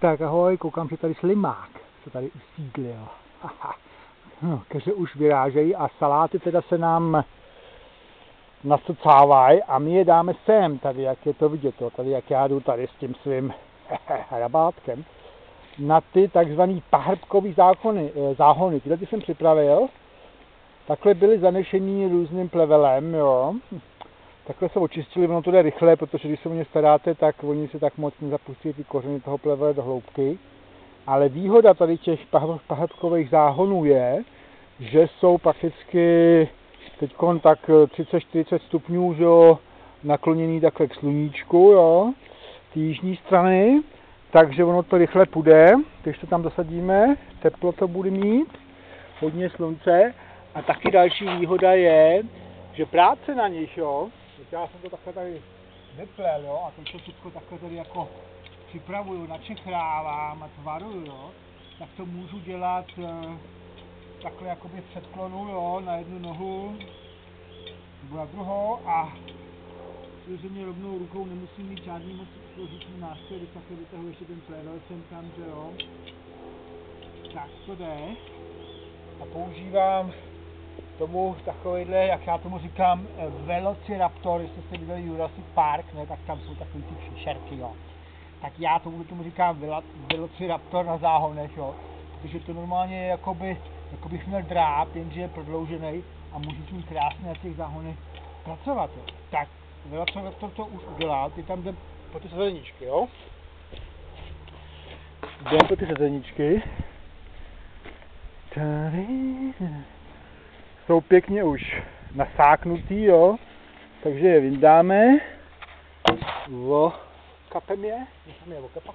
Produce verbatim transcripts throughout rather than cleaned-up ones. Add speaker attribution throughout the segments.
Speaker 1: Tak ahoj, koukám, že tady slimák se tady usídlil. No, keře už vyrážejí a saláty teda se nám nasocávají a my je dáme sem, tady jak je to vidět, to, tady jak já jdu tady s tím svým rabátkem, na ty takzvaný pahrbkový zákony, záhony. Tyhle ty jsem připravil, takhle byly zanešený různým plevelem, jo. Takhle se očistili, ono to jde rychle, protože když se o ně staráte, tak oni se tak moc nezapustí ty kořeny toho plevele do hloubky. Ale výhoda tady těch pahrbkových záhonů je, že jsou prakticky teď tak třicet čtyřicet stupňů, že jo, nakloněný takhle k sluníčku, jo, ty jižní strany, takže ono to rychle půjde, když to tam dosadíme, teplo to bude mít, hodně slunce a taky další výhoda je, že práce na nich, jo, já jsem to takhle tady vyplel, jo, a teď to všechno takhle tady jako připravuju, načechrávám a tvaruju, jo, tak to můžu dělat e, takhle jakoby v předklonu, jo, na jednu nohu nebo na druhou a samozřejmě rovnou rukou nemusím mít žádný moc složitý nástroj, když takhle vytahuji ještě ten plevel sem tam, že jo, tak to jde a používám tomu takovýhle, jak já tomu říkám, Velociraptor, jestli jste viděli Jurassic Park, ne, tak tam jsou takový ty příšerky, jo. Tak já tomu, tomu říkám Velociraptor na záhonech, jo, protože to normálně je jakoby, jako bych měl dráp, jenže je prodloužený a můžu s ním krásně na těch záhonech pracovat, jo. Tak, Velociraptor to už udělal, ty tam jdem po ty sazeničky, jo. Jdem po ty sazeničky. Tady jsou pěkně už nasáknutý, jo, takže je vyndáme, o, kapem je, necháme je okapat.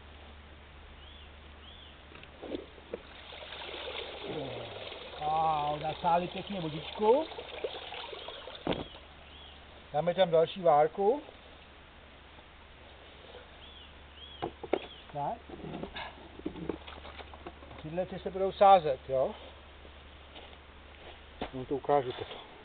Speaker 1: A nasáli pěkně vodičku, dáme tam další várku, tak, tyhle ty se budou sázet, jo. No to ukážu to.